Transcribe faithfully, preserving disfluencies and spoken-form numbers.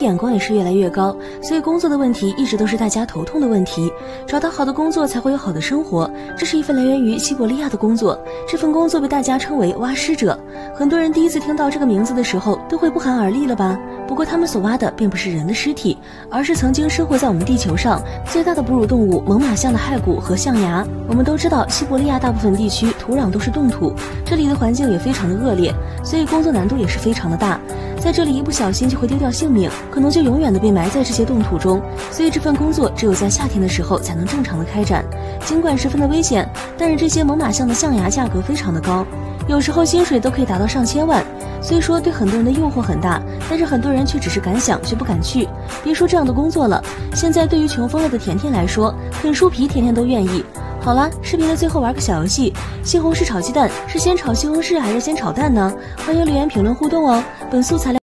眼光也是越来越高，所以工作的问题一直都是大家头痛的问题。找到好的工作才会有好的生活，这是一份来源于西伯利亚的工作。这份工作被大家称为挖尸者，很多人第一次听到这个名字的时候都会不寒而栗了吧？不过他们所挖的并不是人的尸体，而是曾经生活在我们地球上最大的哺乳动物猛犸象的骸骨和象牙。我们都知道西伯利亚大部分地区土壤都是冻土，这里的环境也非常的恶劣，所以工作难度也是非常的大。在这里一不小心就会丢掉性命，可能就永远的被埋在这些冻土中，所以这份工作只有在夏天的时候才能正常的开展。尽管十分的危险，但是这些猛犸象的象牙价格非常的高，有时候薪水都可以达到上千万。虽说对很多人的诱惑很大，但是很多人却只是敢想却不敢去。别说这样的工作了，现在对于穷疯了的甜甜来说，啃树皮甜甜都愿意。好啦，视频的最后玩个小游戏，西红柿炒鸡蛋是先炒西红柿还是先炒蛋呢？欢迎留言评论互动哦。本素材料